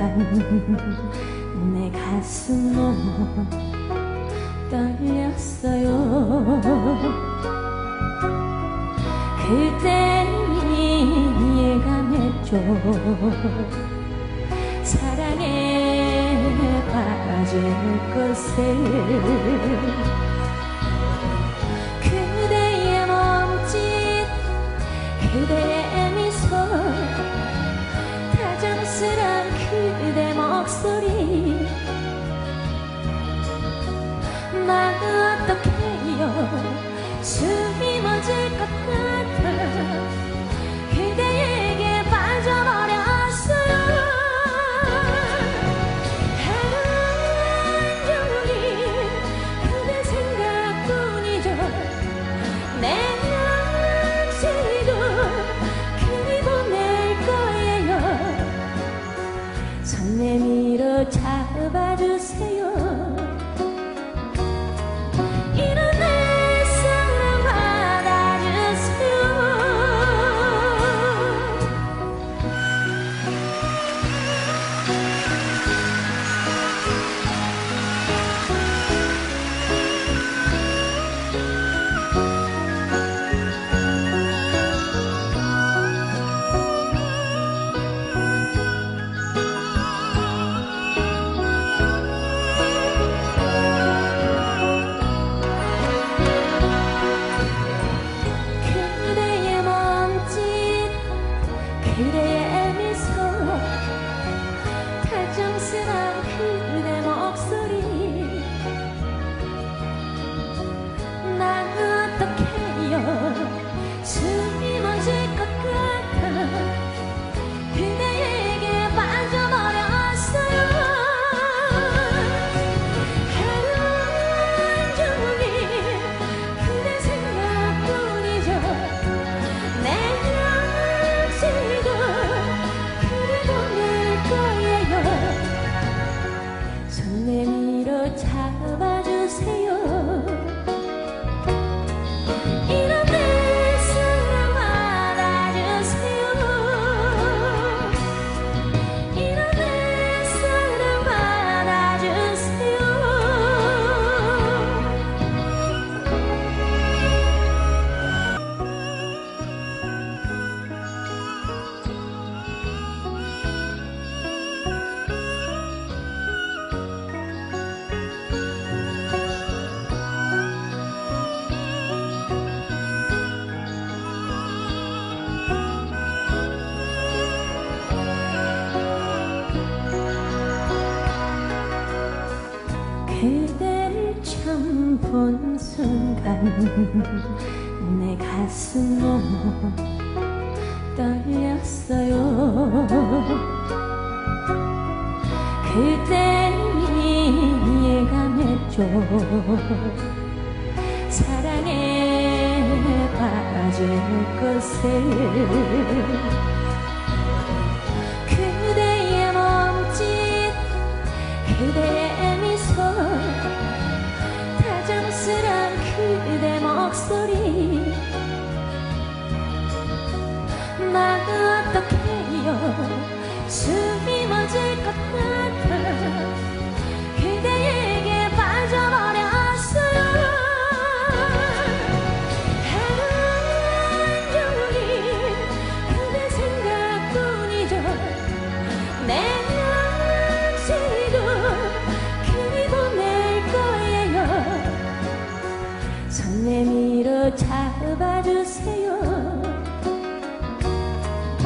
내 가슴 너무 떨렸어요. 그때 예감했죠. 사랑에 빠질 것을. 그대의 몸짓, 그대의 미소, 다정스런 그대 목소리. 나 어떡해요, 숨이 멎을 것 같아 그대에게 빠져버렸어요. 하루 온종일 그대 생각뿐이죠. 내 남새도 그리 보낼 거예요. 손 내밀어 잡아주세요. 그대의 미소, 다정스런 그대 목소리. 난 어떡해요, 숨이 멎을 것 같아 그대에게 빠져버렸어요. 하루 온종일 그대 생각뿐이죠. 내 손 내밀어 잡아주세요. 이런 내 사랑 받아주세요. 이런 내 사랑 받아주세요. 그대를 처음 본 순간 내 가슴 너무 떨렸어요. 그때 예감했죠. 사랑에 빠질 것을. 그대의 몸짓, 그대의 미소, 다정스런 그대 목소리. 나 어떡해요, 숨이 멎을 것 같아 그대에게 빠져버렸어요. 하루 온종일 그대 생각뿐이죠. 내 남새도 그리 보낼 거예요. 손 내밀어 잡아주세요.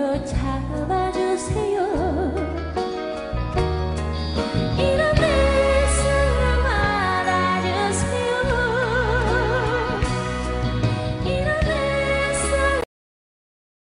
잡아주세요